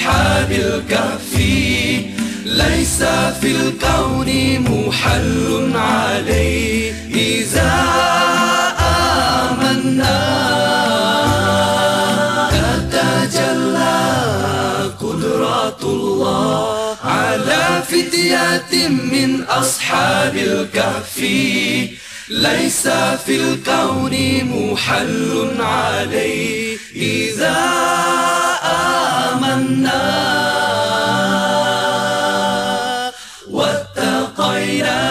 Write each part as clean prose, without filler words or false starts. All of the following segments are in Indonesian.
أصحاب الكهف ليس في الكون محل عليه إذا آمنا تتجلى قدرة الله على فتية من أصحاب الكهف ليس في الكون محل عليه إذا آمنا واتقينا.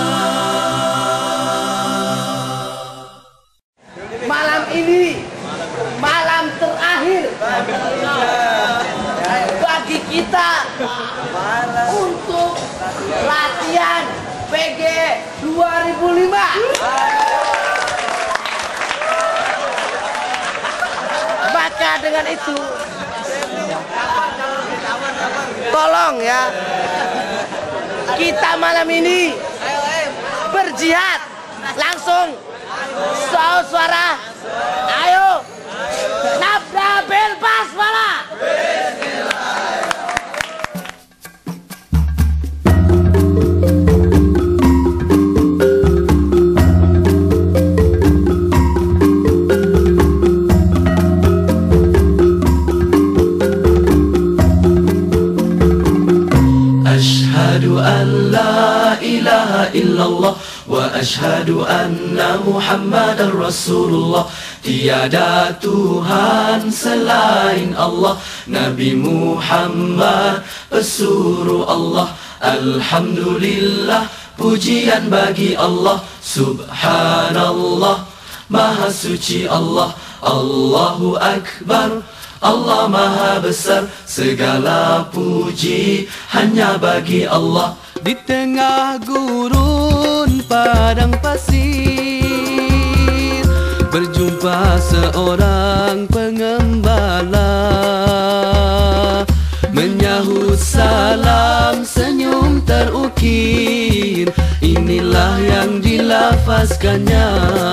Malam ini malam terakhir bagi kita untuk latihan PG 2005. Maka dengan itu tolong ya, kita malam ini berjihad langsung suara, ayo nabda bel basmala. Ashhadu an la ilaha illallah wa ashhadu anna Muhammadar Rasulullah. Tiada Tuhan selain Allah, Nabi Muhammad pesuruh Allah. Alhamdulillah, pujian bagi Allah. Subhanallah, maha suci Allah. Allahu Akbar, Allah maha besar. Segala puji hanya bagi Allah. Di tengah gurun padang pasir berjumpa seorang pengembala, menyahut salam senyum terukir. Inilah yang dilafazkannya.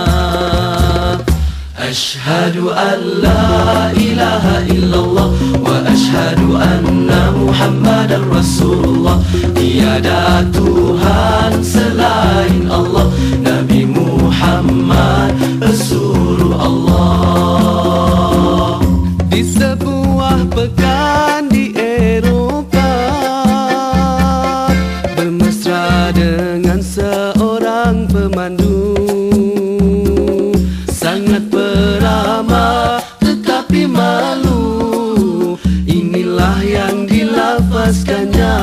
Ashhadu an la ilaha illallah wa ashhadu anna Muhammadar Rasulullah. Tiada Tuhan selain Allah, Nabi Muhammad pesuruh Allah. Di sebuah pekan di Eropa, bermesra dengan seorang pemandu, sangat beramah tetapi malu. Inilah yang dilafazkannya.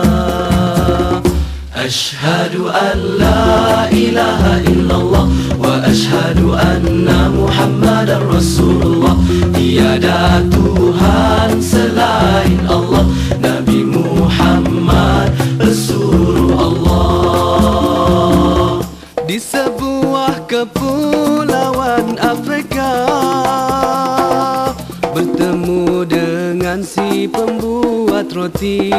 Ashhadu an la ilaha illallah wa ashhadu anna Muhammadar Rasulullah. Tiada Tuhan selain Allah, Nabi Muhammad pesuruh Allah. Di sebuah kepulauan Afrika, bertemu dengan si pembuat roti.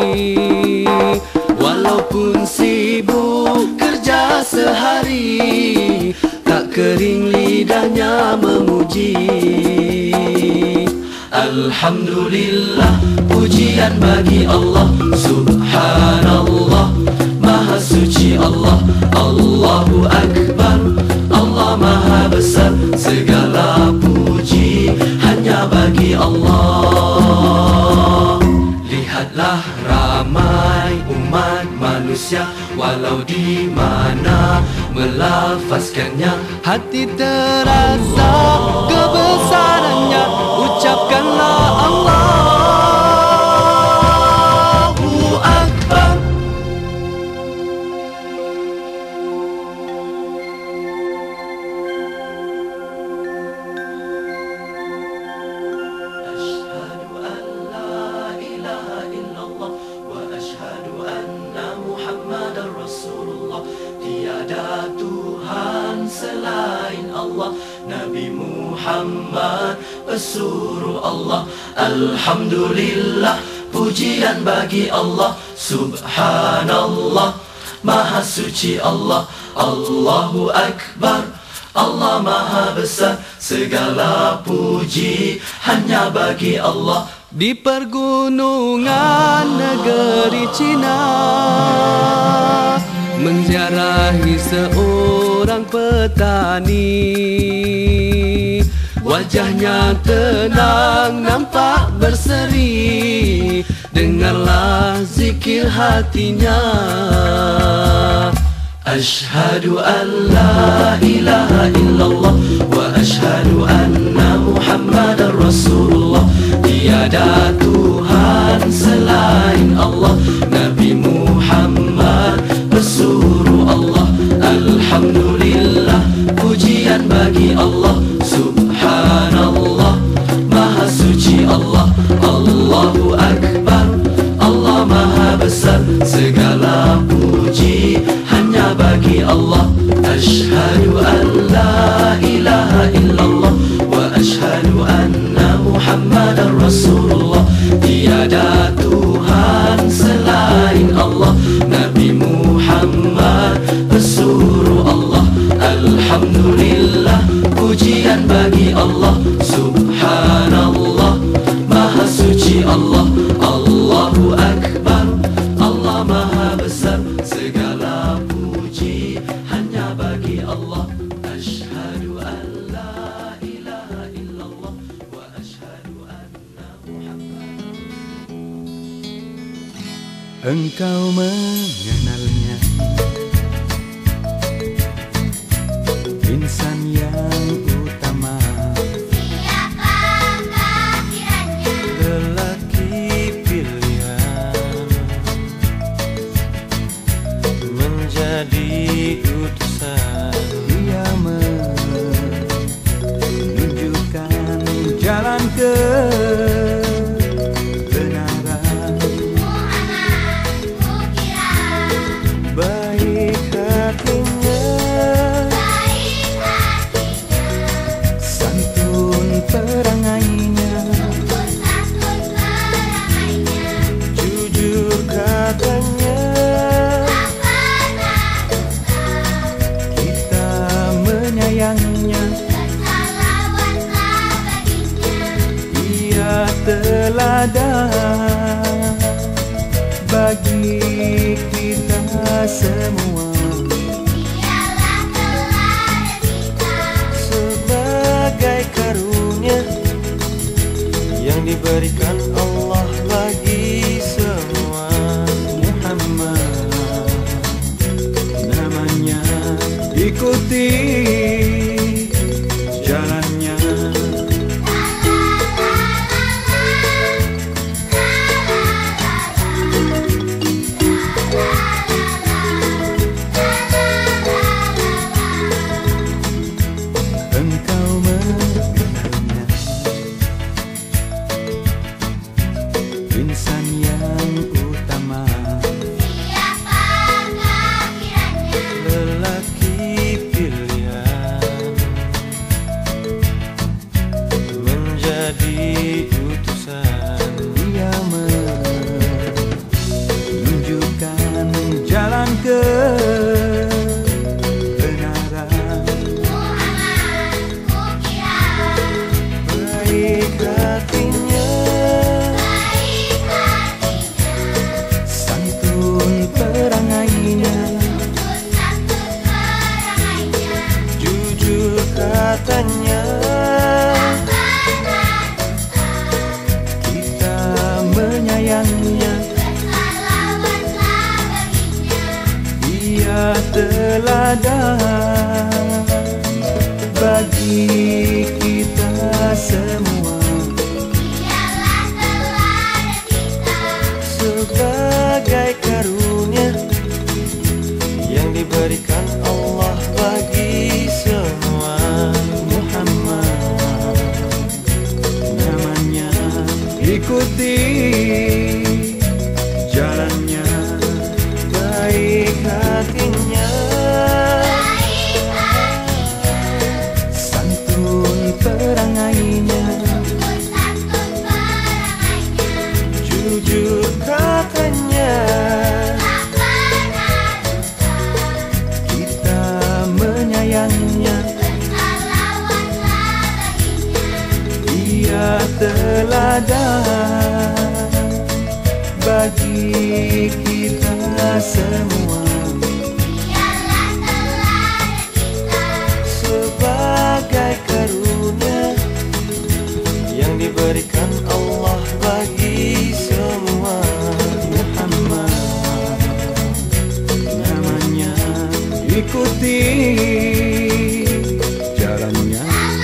Walaupun sibuk kerja sehari, tak kering lidahnya memuji. Alhamdulillah, pujian bagi Allah. Subhanallah, maha suci Allah. Allahu Akbar, Allah maha besar. Segala puji hanya bagi Allah. Lihatlah ramai umat manusia, walau di mana melafazkannya, hati terasa kebesarannya. Ucapkanlah Allahu Akbar. Ashhadu an la ilaha illallah wa ashhadu anna Muhammadar Rasulullah. Tiada Tuhan selain Allah, Nabi Muhammad pesuruh Allah. Alhamdulillah, pujian bagi Allah. Subhanallah, maha suci Allah. Allahu Akbar, Allah maha besar. Segala puji hanya bagi Allah. di pergunungan negeri Cina, menziarahi seorang petani. Wajahnya tenang, nampak berseri, dengarlah zikir hatinya. Ashhadu an la ilaha illallah wa ashhadu anna Muhammadar Rasulullah. Tiada Tuhan selain Allah, Nabi Muhammad pesuruh Allah. Alhamdulillah, pujian bagi Allah. Subhanallah, Maha Suci Allah. Allahu Akbar, Allah Maha Besar. Segala puji hanya bagi Allah. Ashhadu an la ilaha illallah wa ashhadu anna Muhammadar Rasulullah. Tiada Tuhan selain Allah, Nabi Muhammad pesuruh Allah. Alhamdulillah, pujian bagi Allah. Subhanallah, Maha Suci Allah. Allahu Akbar, Allah Maha Besar. Segala puji hanya bagi Allah. Ashhadu an la ilaha illallah wa ashhadu anna Muhammad. Engkau mengenalnya, insan yang utama, siapakah kiranya lelaki pilihan, menjadi utusan. Dia menunjukkan jalan kebenaran, Muhammad kukira baik hatinya, baik hatinya, santun perangainya, santun perangainya, jujur katanya. Kita menyayanginya, bersalawatlah baginya. ia teladan bagi kita semua. Dialah teladan kita, Sebagai karunia yang diberikan Allah bagi semua. Muhammad namanya, ikuti jalannya. Engkau mengenalnya, insan yang utama, siapakah kiranya lelaki pilihan, menjadi utusan. Dia menunjukkan jalan kebenaran, Muhammad kukira baik hatinya, baik hatinya, santun perangainya, santun perangainya, jujur katanya. Kita menyayanginya, bersalawatlah baginya. ia teladan bagi kita semua. Dialah teladan kita, Sebagai karunia yang diberikan Allah bagi semua. Muhammad namanya, ikuti jalannya, baik hatinya, santun perangainya, santun perangainya, jujur katanya. Kita menyayanginya, bersalawatlah baginya. ia teladan bagi kita semua, Dialah teladan kita. sebagai karunia yang diberikan Allah bagi semua. Muhammad namanya, ikuti jalannya.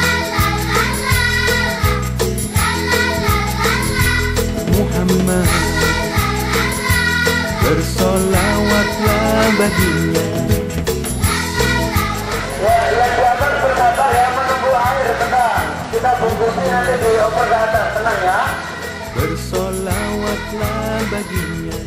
Muhammad, bersolawatlah baginya. Ya, yang di atas berkata ya menunggu air tenang. Kita bungkusin nanti dioper ke atas, tenang ya. Bersolawatlah baginya.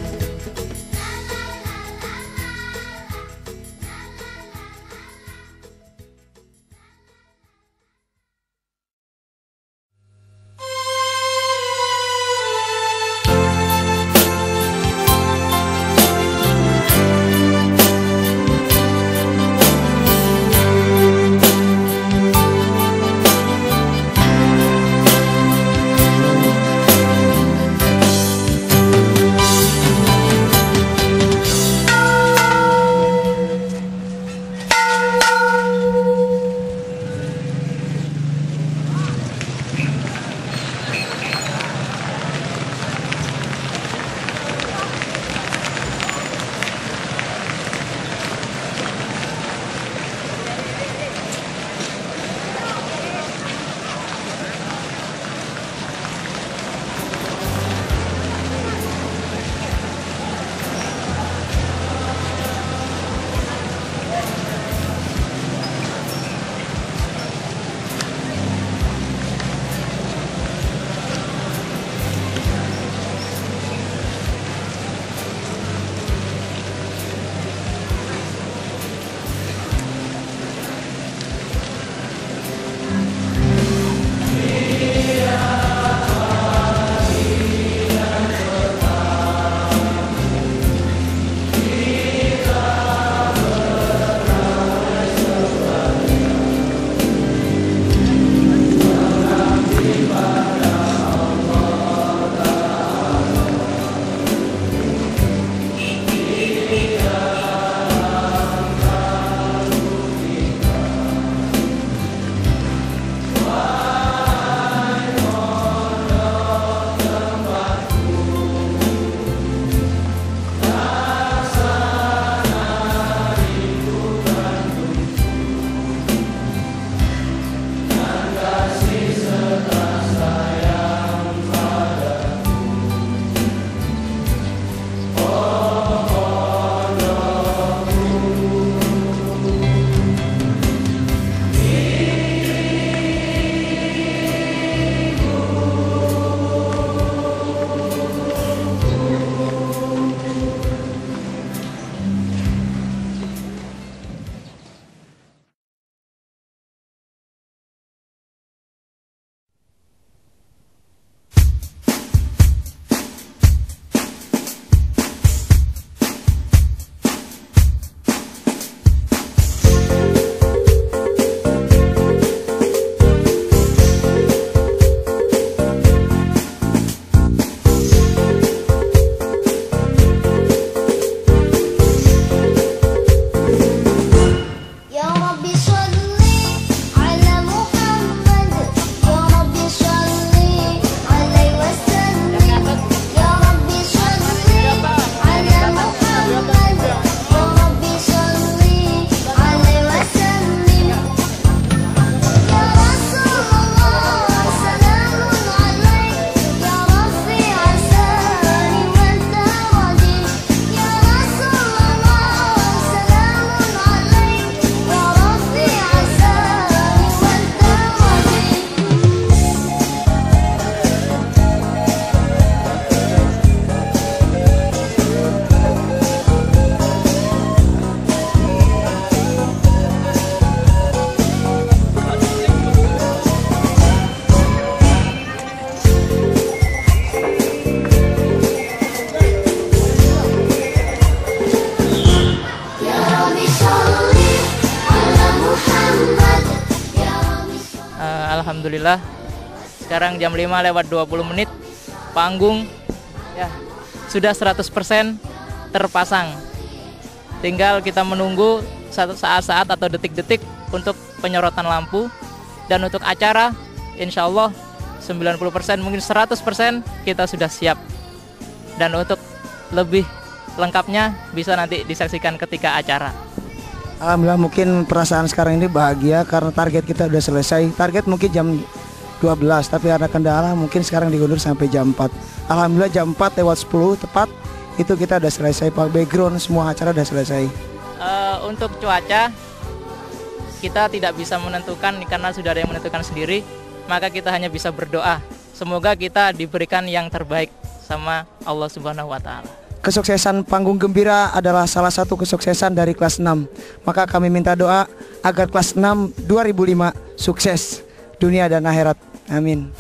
Alhamdulillah sekarang jam 5 lewat 20 menit panggung ya sudah 100% terpasang. Tinggal kita menunggu saat-saat atau detik-detik untuk penyorotan lampu. Dan untuk acara, insya Allah 90%, mungkin 100% kita sudah siap. Dan untuk lebih lengkapnya bisa nanti disaksikan ketika acara. Alhamdulillah, mungkin perasaan sekarang ini bahagia karena target kita udah selesai. Target mungkin jam 12, tapi ada kendala mungkin sekarang diundur sampai jam 4. Alhamdulillah jam 4 lewat 10 tepat itu kita udah selesai, Pak. Background semua acara udah selesai. Untuk cuaca kita tidak bisa menentukan karena sudah ada yang menentukan sendiri, maka kita hanya bisa berdoa. Semoga kita diberikan yang terbaik sama Allah Subhanahu wa Ta'ala. Kesuksesan Panggung Gembira adalah salah satu kesuksesan dari kelas 6. Maka kami minta doa agar kelas 6 2005 sukses dunia dan akhirat. Amin.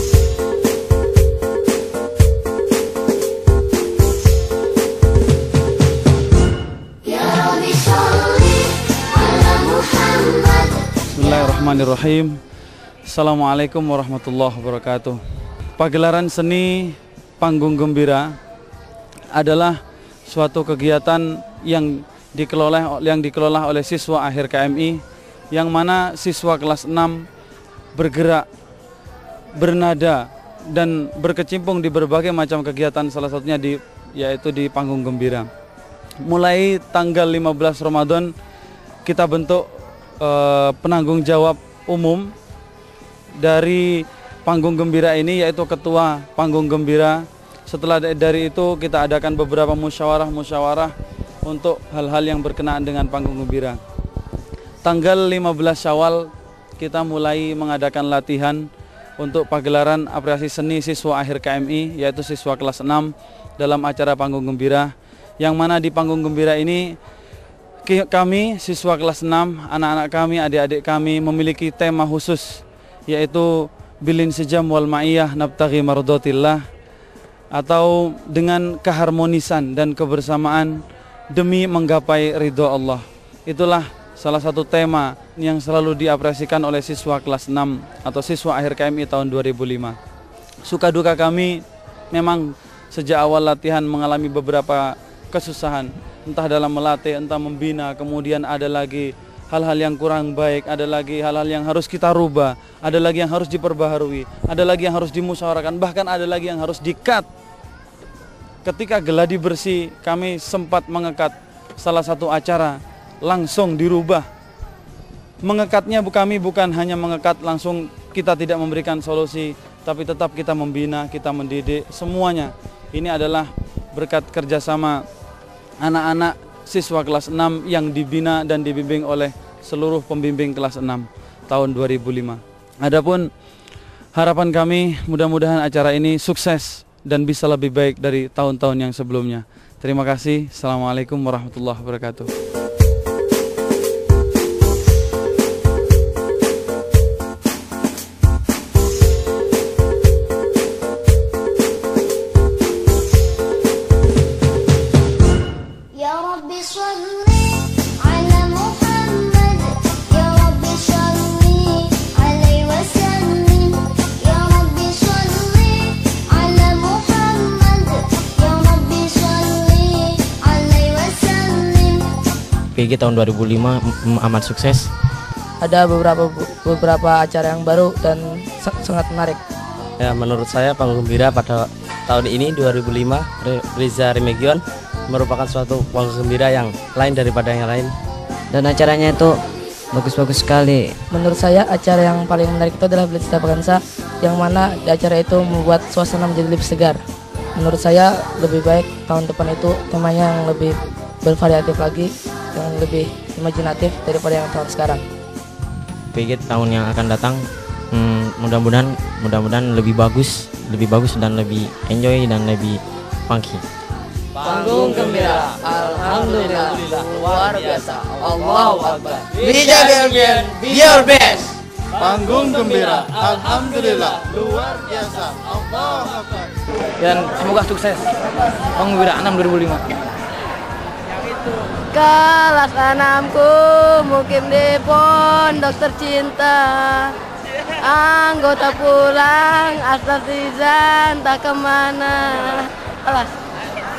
Bismillahirrahmanirrahim. Assalamualaikum warahmatullahi wabarakatuh. Pagelaran seni Panggung Gembira adalah suatu kegiatan yang dikelola oleh siswa akhir KMI, yang mana siswa kelas 6 bergerak, bernada dan berkecimpung di berbagai macam kegiatan, salah satunya yaitu di Panggung Gembira. Mulai tanggal 15 Ramadan kita bentuk penanggung jawab umum dari Panggung Gembira ini, yaitu Ketua Panggung Gembira. Setelah dari itu kita adakan beberapa musyawarah untuk hal-hal yang berkenaan dengan Panggung Gembira. Tanggal 15 Syawal kita mulai mengadakan latihan untuk pagelaran apresiasi seni siswa akhir KMI, yaitu siswa kelas 6 dalam acara Panggung Gembira. Yang mana di Panggung Gembira ini kami siswa kelas 6, anak-anak kami, adik-adik kami memiliki tema khusus, yaitu bilin sejam wal ma'iyah nabtaghi mardotillah, atau dengan keharmonisan dan kebersamaan demi menggapai ridho Allah. Itulah salah satu tema yang selalu diapresiasikan oleh siswa kelas 6 atau siswa akhir KMI tahun 2005. Suka duka kami memang sejak awal latihan mengalami beberapa kesusahan, entah dalam melatih, entah membina, kemudian ada lagi hal-hal yang kurang baik, ada lagi hal-hal yang harus kita rubah, ada lagi yang harus diperbaharui, ada lagi yang harus dimusyawarahkan, bahkan ada lagi yang harus di-cut. Ketika geladi bersih, kami sempat mengekat salah satu acara, langsung dirubah. Mengekatnya kami bukan hanya mengekat langsung, kita tidak memberikan solusi, tapi tetap kita membina, kita mendidik, semuanya. Ini adalah berkat kerjasama anak-anak siswa kelas 6 yang dibina dan dibimbing oleh seluruh pembimbing kelas 6 tahun 2005. Adapun harapan kami, mudah-mudahan acara ini sukses dan bisa lebih baik dari tahun-tahun yang sebelumnya. Terima kasih. Assalamualaikum warahmatullahi wabarakatuh. PG tahun 2005 amat sukses. Ada beberapa acara yang baru dan sangat menarik. Ya, menurut saya Panggung Gembira pada tahun ini 2005 Riza Remegion merupakan suatu Panggung Gembira yang lain daripada yang lain. Dan acaranya itu bagus-bagus sekali. Menurut saya acara yang paling menarik itu adalah Blitz Bangsa, yang mana di acara itu membuat suasana menjadi lebih segar. Menurut saya lebih baik tahun depan itu temanya yang lebih bervariatif lagi, yang lebih imajinatif daripada yang tahun sekarang. PG tahun yang akan datang mudah-mudahan lebih bagus dan lebih enjoy dan lebih funky. Panggung Gembira, alhamdulillah, luar biasa. Allahu Akbar. Bija be your best. Panggung Gembira, alhamdulillah, luar biasa. Allahu Akbar. Dan semoga sukses Panggung Gembira 6 2005. Kelas 6ku mukim di pondok tercinta, anggota pulang asal Tizan tak kemana. Alas.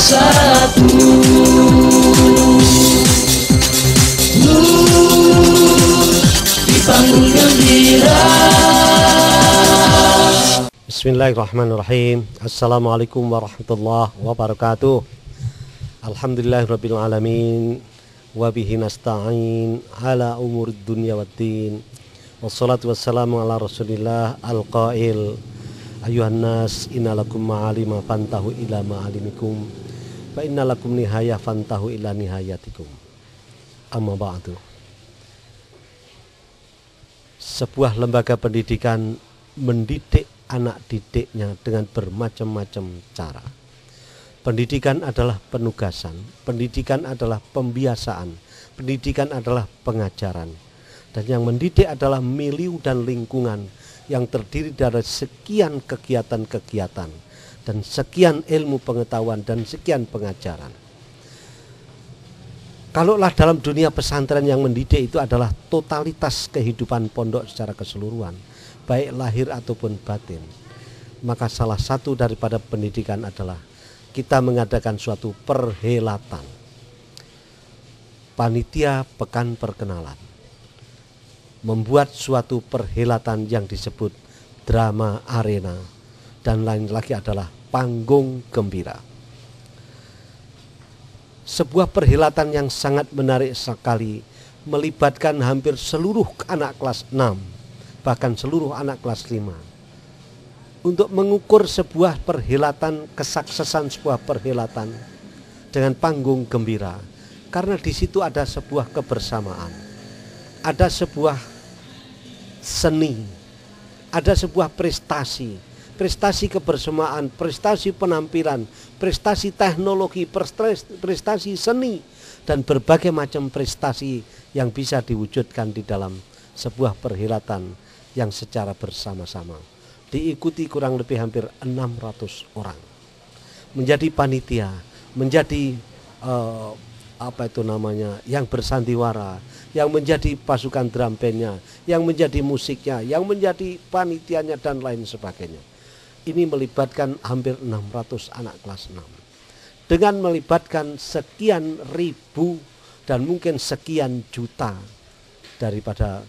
bersatu. Di panggung gembira. Bismillahirrahmanirrahim. Assalamualaikum warahmatullahi wabarakatuh. Alhamdulillahirabbil alamin. Wa bihi nasta'in ala umurid dunya waddin. Wassalatu wassalamu ala Rasulillah al-qail. Ayuhan nas innalakum ma'alima fantahu ila ma'alimikum. Fa innalakum nihayah fantahu ila nihayatikum. Amma ba'du. Sebuah lembaga pendidikan mendidik anak didiknya dengan bermacam-macam cara. Pendidikan adalah penugasan, pendidikan adalah pembiasaan, pendidikan adalah pengajaran. Dan yang mendidik adalah milieu dan lingkungan yang terdiri dari sekian kegiatan-kegiatan dan sekian ilmu pengetahuan dan sekian pengajaran. Kalaulah dalam dunia pesantren yang mendidik itu adalah totalitas kehidupan pondok secara keseluruhan, baik lahir ataupun batin, maka salah satu daripada pendidikan adalah kita mengadakan suatu perhelatan, panitia pekan perkenalan, membuat suatu perhelatan yang disebut drama arena, dan lain lagi adalah panggung gembira. Sebuah perhelatan yang sangat menarik sekali, melibatkan hampir seluruh anak kelas 6, bahkan seluruh anak kelas 5. Untuk mengukur sebuah perhelatan, kesuksesan sebuah perhelatan dengan panggung gembira. Karena di situ ada sebuah kebersamaan, ada sebuah seni, ada sebuah prestasi, prestasi kebersamaan, prestasi penampilan, prestasi teknologi, prestasi seni, dan berbagai macam prestasi yang bisa diwujudkan di dalam sebuah perhelatan yang secara bersama-sama diikuti kurang lebih hampir 600 orang. Menjadi panitia, menjadi yang bersandiwara, yang menjadi pasukan drum bandnya, yang menjadi musiknya, yang menjadi panitianya dan lain sebagainya. Ini melibatkan hampir 600 anak kelas 6. Dengan melibatkan sekian ribu dan mungkin sekian juta daripada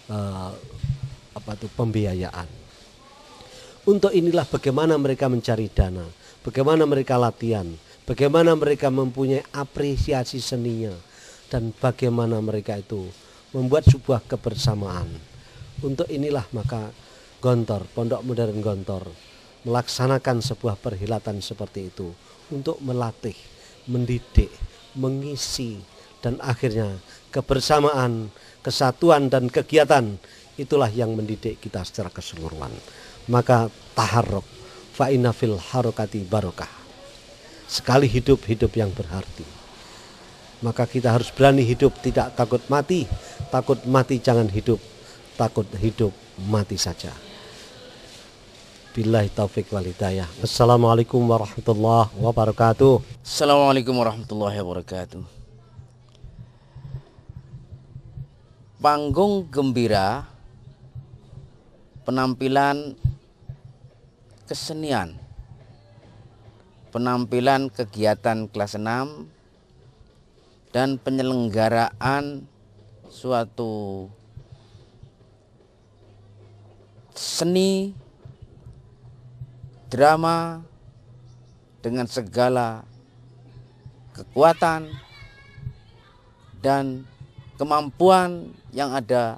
pembiayaan. Untuk inilah bagaimana mereka mencari dana, bagaimana mereka latihan, bagaimana mereka mempunyai apresiasi seninya, dan bagaimana mereka itu membuat sebuah kebersamaan. Untuk inilah maka Gontor, Pondok Modern Gontor, melaksanakan sebuah perhelatan seperti itu untuk melatih, mendidik, mengisi, dan akhirnya kebersamaan, kesatuan, dan kegiatan itulah yang mendidik kita secara keseluruhan. Maka taharruk, fa inna fil harokati barokah. Sekali hidup, hidup yang berarti. Maka kita harus berani hidup, tidak takut mati. Takut mati jangan hidup, takut hidup mati saja. Billahi taufik wal hidayah. Assalamualaikum warahmatullahi wabarakatuh. Assalamualaikum warahmatullahi wabarakatuh. Panggung gembira, penampilan kesenian, penampilan kegiatan kelas 6, dan penyelenggaraan suatu seni drama dengan segala kekuatan dan kemampuan yang ada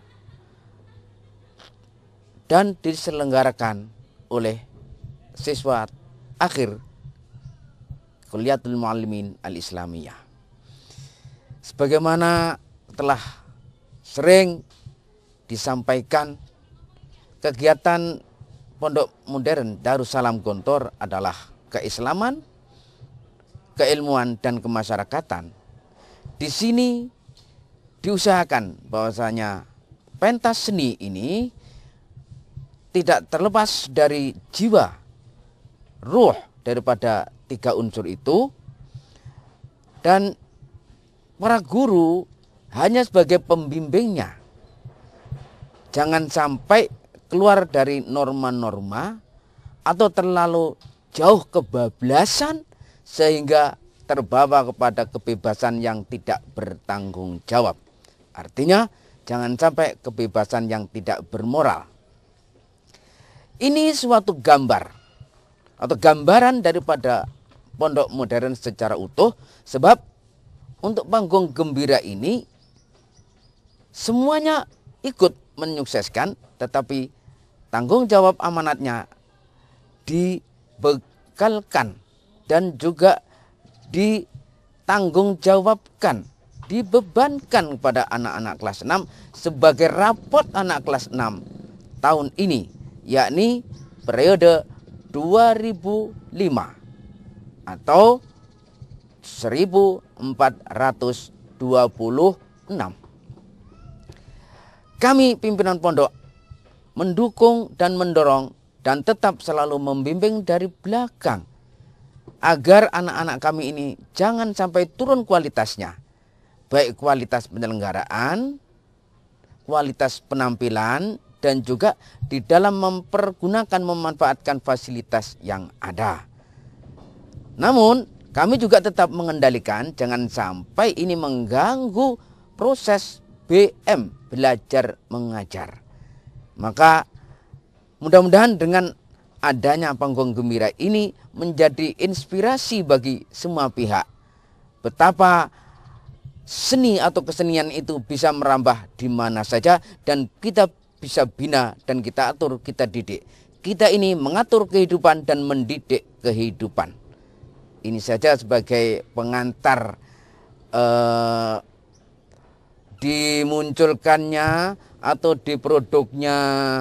dan diselenggarakan oleh siswa akhir Kuliatul Muallimin Al-Islamiyah. Sebagaimana telah sering disampaikan, kegiatan Pondok Modern Darussalam Gontor adalah keislaman, keilmuan, dan kemasyarakatan. Di sini diusahakan bahwasanya pentas seni ini tidak terlepas dari jiwa, ruh daripada 3 unsur itu, dan para guru hanya sebagai pembimbingnya. Jangan sampai keluar dari norma-norma atau terlalu jauh kebablasan sehingga terbawa kepada kebebasan yang tidak bertanggung jawab. Artinya, jangan sampai kebebasan yang tidak bermoral. Ini suatu gambar atau gambaran daripada pondok modern secara utuh, sebab untuk panggung gembira ini semuanya ikut menyukseskan, tetapi tanggung jawab amanatnya dibekalkan dan juga ditanggungjawabkan, dibebankan kepada anak-anak kelas 6 sebagai rapot anak kelas 6 tahun ini, yakni periode 2005 atau 1426. Kami pimpinan pondok mendukung dan mendorong dan tetap selalu membimbing dari belakang agar anak-anak kami ini jangan sampai turun kualitasnya, baik kualitas penyelenggaraan, kualitas penampilan, dan juga di dalam mempergunakan memanfaatkan fasilitas yang ada. Namun kami juga tetap mengendalikan jangan sampai ini mengganggu proses BM, belajar mengajar. Maka mudah-mudahan dengan adanya panggung gembira ini menjadi inspirasi bagi semua pihak. Betapa seni atau kesenian itu bisa merambah di mana saja dan kita bisa bina dan kita atur, kita didik. Kita ini mengatur kehidupan dan mendidik kehidupan. Ini saja sebagai pengantar dimunculkannya atau diproduknya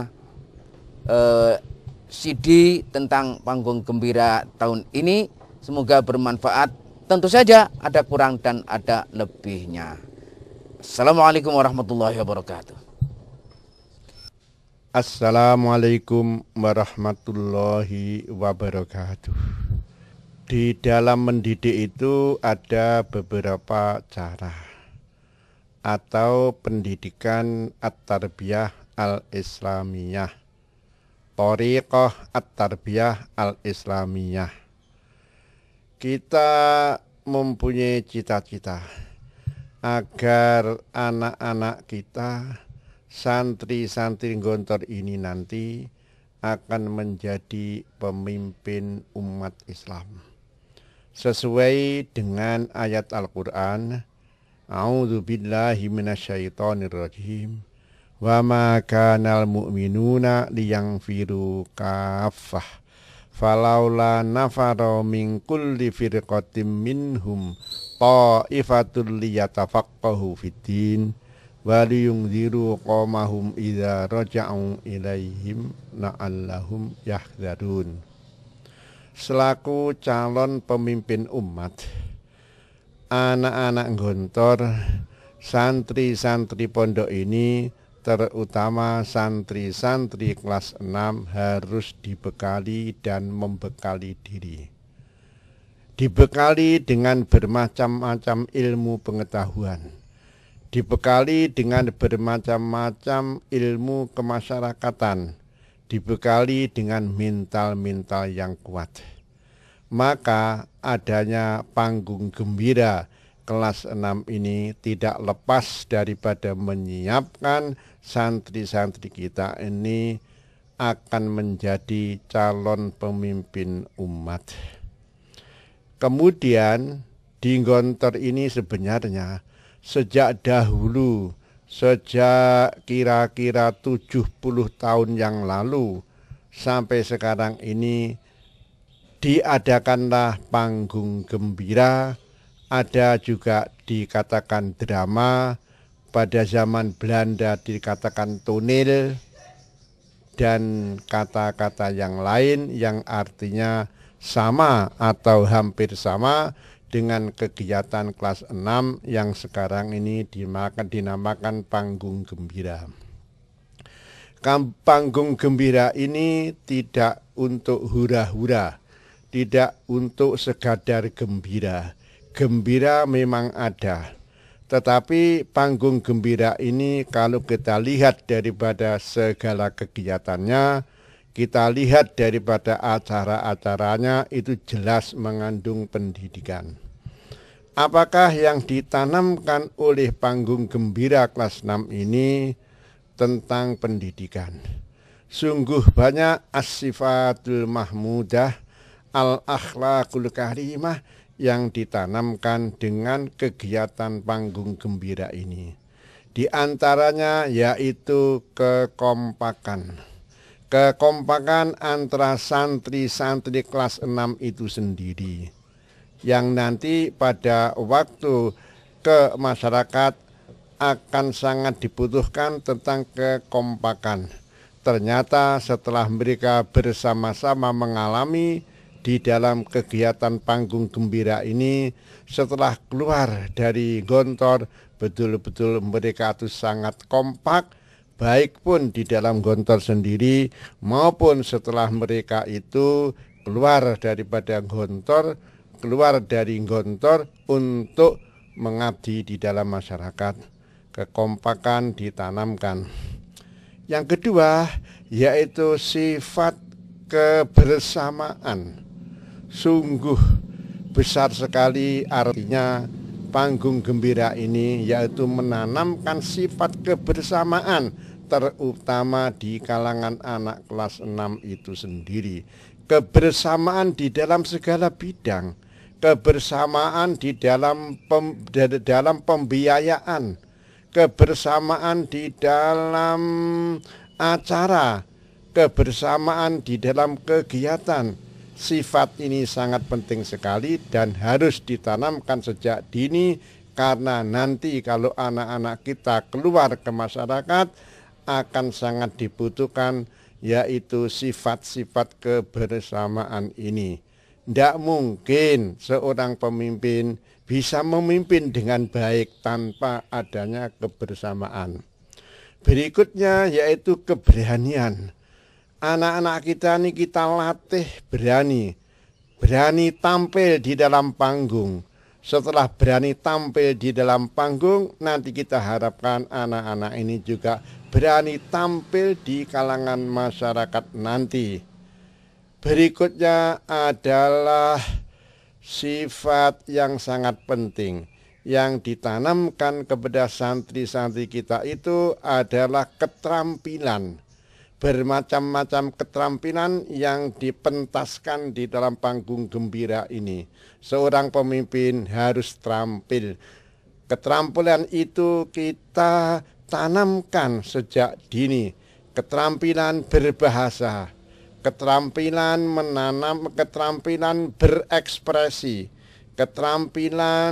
CD tentang panggung gembira tahun ini. Semoga bermanfaat. Tentu saja ada kurang dan ada lebihnya. Assalamualaikum warahmatullahi wabarakatuh. Assalamualaikum warahmatullahi wabarakatuh. Di dalam mendidik itu ada beberapa cara atau pendidikan at-tarbiyah al-islamiyah, thariqah at-tarbiyah al-islamiyah. Kita mempunyai cita-cita agar anak-anak kita, santri-santri Gontor ini nanti akan menjadi pemimpin umat Islam. Sesuai dengan ayat Al-Quran, A'udzu billahi minasyaitonir rajim. Wa ma kanal mu'minuna liyanfiru kaffah. Falaula nafara min kulli firqatin minhum ta'ifatul liyatafaqahu fiddin wa liyunziru qaumahum idza raja'u ilaihim la'allahum yahdharun. Selaku calon pemimpin umat, anak-anak Gontor, santri-santri pondok ini, terutama santri-santri kelas 6 harus dibekali dan membekali diri. Dibekali dengan bermacam-macam ilmu pengetahuan. Dibekali dengan bermacam-macam ilmu kemasyarakatan. Dibekali dengan mental-mental yang kuat. Maka adanya panggung gembira kelas 6 ini tidak lepas daripada menyiapkan santri-santri kita ini akan menjadi calon pemimpin umat. Kemudian di Gontor ini sebenarnya sejak dahulu, sejak kira-kira 70 tahun yang lalu sampai sekarang ini diadakanlah panggung gembira, ada juga dikatakan drama, pada zaman Belanda dikatakan toneel, dan kata-kata yang lain yang artinya sama atau hampir sama dengan kegiatan kelas 6 yang sekarang ini dinamakan panggung gembira. Panggung gembira ini tidak untuk hura-hura, tidak untuk sekadar gembira. Gembira memang ada, tetapi panggung gembira ini kalau kita lihat daripada segala kegiatannya, kita lihat daripada acara-acaranya itu jelas mengandung pendidikan. Apakah yang ditanamkan oleh Panggung Gembira kelas 6 ini tentang pendidikan? Sungguh banyak as-sifatul mahmudah, al-akhlaqul karimah yang ditanamkan dengan kegiatan Panggung Gembira ini. Di antaranya yaitu kekompakan. Kekompakan antara santri-santri kelas 6 itu sendiri, yang nanti pada waktu ke masyarakat akan sangat dibutuhkan tentang kekompakan. Ternyata setelah mereka bersama-sama mengalami di dalam kegiatan Panggung Gembira ini, setelah keluar dari gontor, betul-betul mereka itu sangat kompak, baik pun di dalam gontor sendiri maupun setelah mereka itu keluar daripada gontor, keluar dari gontor untuk mengabdi di dalam masyarakat. Kekompakan ditanamkan. Yang kedua yaitu sifat kebersamaan. Sungguh besar sekali artinya Panggung Gembira ini, yaitu menanamkan sifat kebersamaan, terutama di kalangan anak kelas 6 itu sendiri. Kebersamaan di dalam segala bidang, kebersamaan di dalam pembiayaan, kebersamaan di dalam acara, kebersamaan di dalam kegiatan. Sifat ini sangat penting sekali dan harus ditanamkan sejak dini, karena nanti kalau anak-anak kita keluar ke masyarakat akan sangat dibutuhkan, yaitu sifat-sifat kebersamaan ini. Tidak mungkin seorang pemimpin bisa memimpin dengan baik tanpa adanya kebersamaan. Berikutnya yaitu keberanian. Anak-anak kita ini kita latih berani tampil di dalam panggung. Setelah berani tampil di dalam panggung, nanti kita harapkan anak-anak ini juga berani tampil di kalangan masyarakat nanti. Berikutnya adalah sifat yang sangat penting yang ditanamkan kepada santri-santri kita itu adalah keterampilan. Bermacam-macam keterampilan yang dipentaskan di dalam Panggung Gembira ini. Seorang pemimpin harus terampil. Keterampilan itu kita tanamkan sejak dini. Keterampilan berbahasa, keterampilan menanam, keterampilan berekspresi, keterampilan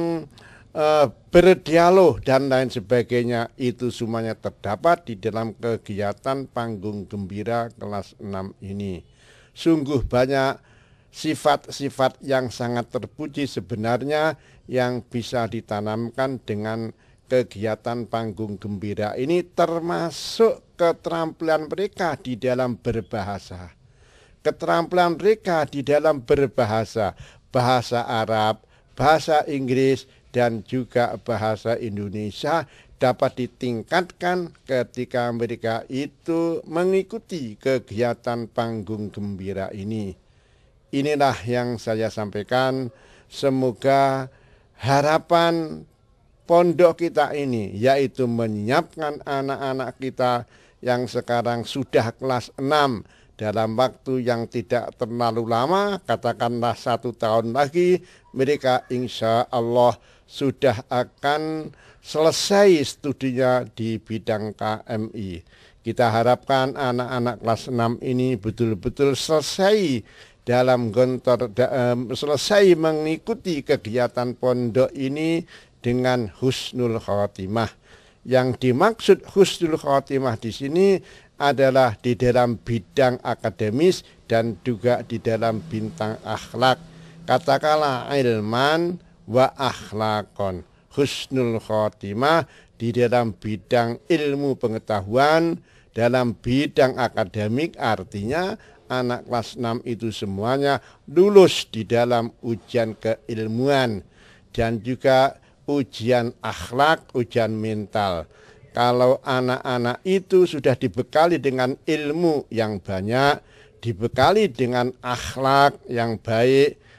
berdialog dan lain sebagainya, itu semuanya terdapat di dalam kegiatan Panggung Gembira kelas 6 ini. Sungguh banyak sifat-sifat yang sangat terpuji sebenarnya yang bisa ditanamkan dengan kegiatan Panggung Gembira ini, termasuk keterampilan mereka di dalam berbahasa. Keterampilan mereka di dalam berbahasa, bahasa Arab, bahasa Inggris, dan juga bahasa Indonesia dapat ditingkatkan ketika mereka itu mengikuti kegiatan Panggung Gembira ini. Inilah yang saya sampaikan. Semoga harapan pondok kita ini, yaitu menyiapkan anak-anak kita yang sekarang sudah kelas 6, dalam waktu yang tidak terlalu lama, katakanlah 1 tahun lagi, mereka insya Allah sudah akan selesai studinya di bidang KMI. Kita harapkan anak-anak kelas 6 ini betul-betul selesai dalam gontor, selesai mengikuti kegiatan pondok ini dengan husnul khotimah. Yang dimaksud husnul khotimah di sini adalah di dalam bidang akademis dan juga di dalam bintang akhlak. Katakanlah ilman wa akhlakon. Husnul khotimah di dalam bidang ilmu pengetahuan, dalam bidang akademik, artinya anak kelas 6 itu semuanya lulus di dalam ujian keilmuan dan juga ujian akhlak, ujian mental. Kalau anak-anak itu sudah dibekali dengan ilmu yang banyak, dibekali dengan akhlak yang baik,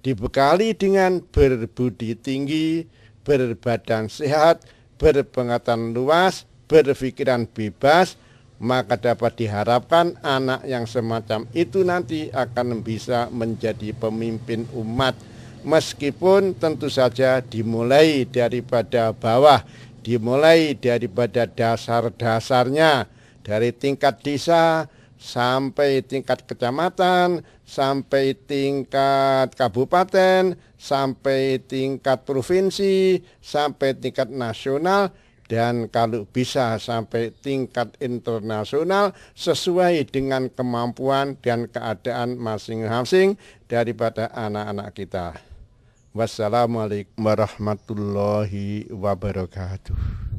dibekali dengan berbudi tinggi, berbadan sehat, berpengetahuan luas, berpikiran bebas, maka dapat diharapkan anak yang semacam itu nanti akan bisa menjadi pemimpin umat. Meskipun tentu saja dimulai daripada bawah, dimulai daripada dasar-dasarnya, dari tingkat desa sampai tingkat kecamatan, sampai tingkat kabupaten, sampai tingkat provinsi, sampai tingkat nasional, dan kalau bisa sampai tingkat internasional sesuai dengan kemampuan dan keadaan masing-masing daripada anak-anak kita. Wassalamualaikum warahmatullahi wabarakatuh.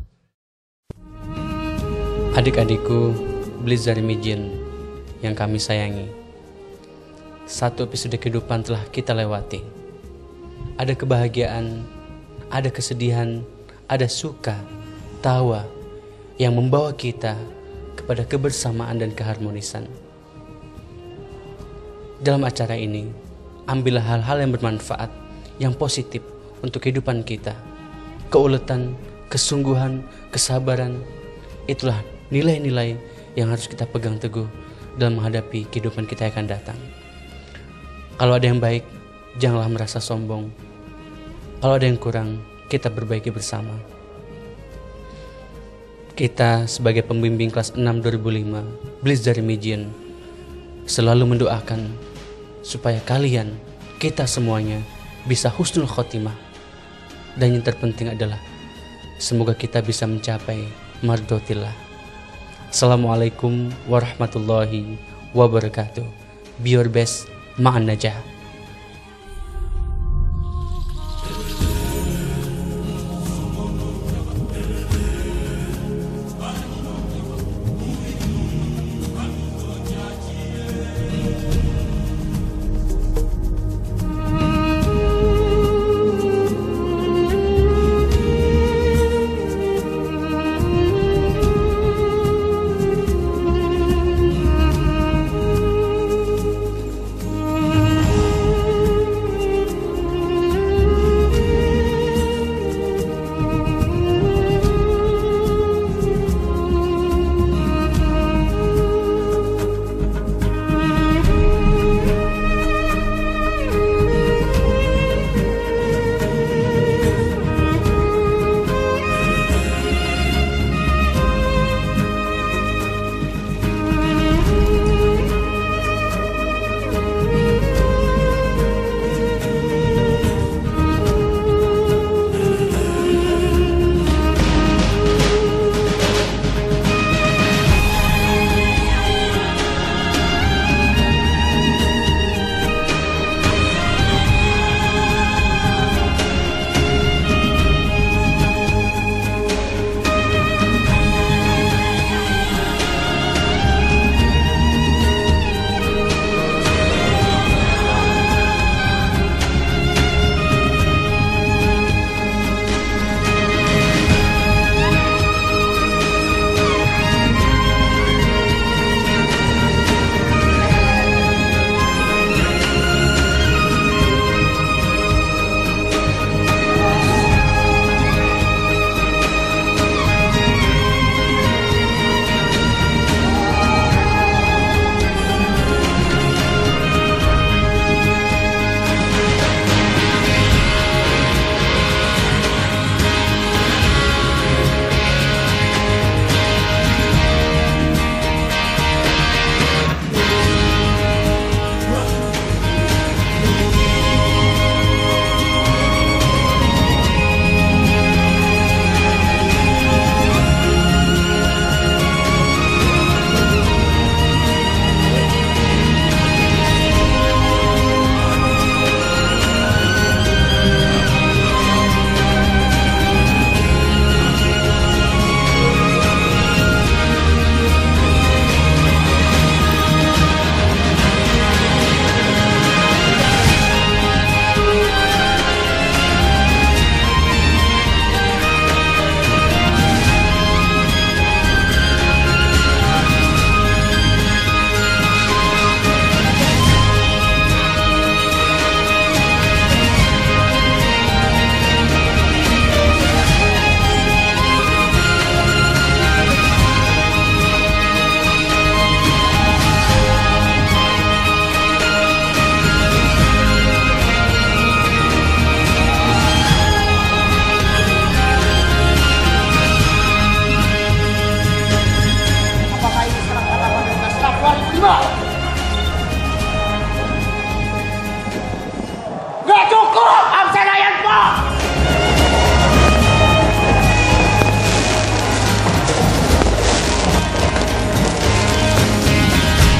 Adik-adikku Blizzard Remagion yang kami sayangi, satu episode kehidupan telah kita lewati. Ada kebahagiaan, ada kesedihan, ada suka, tawa yang membawa kita kepada kebersamaan dan keharmonisan. Dalam acara ini, ambillah hal-hal yang bermanfaat, yang positif untuk kehidupan kita. Keuletan, kesungguhan, kesabaran, itulah nilai-nilai yang harus kita pegang teguh dalam menghadapi kehidupan kita yang akan datang. Kalau ada yang baik, janganlah merasa sombong. Kalau ada yang kurang, kita perbaiki bersama. Kita sebagai pembimbing kelas 6 2005 Blizzard Remagion selalu mendoakan supaya kalian, kita semuanya bisa husnul khotimah. Dan yang terpenting adalah semoga kita bisa mencapai mardhotillah. Assalamualaikum warahmatullahi wabarakatuh. Be your best, ma'an najah.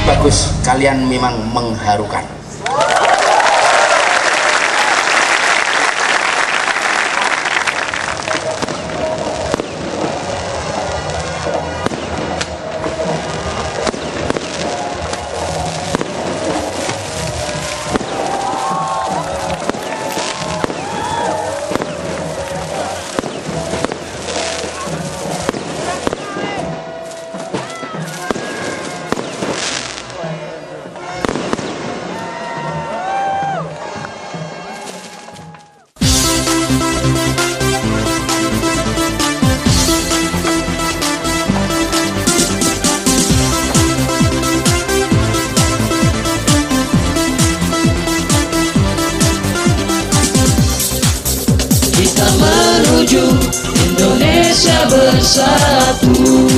bagus, kalian memang mengharukan. Kita menuju Indonesia bersatu.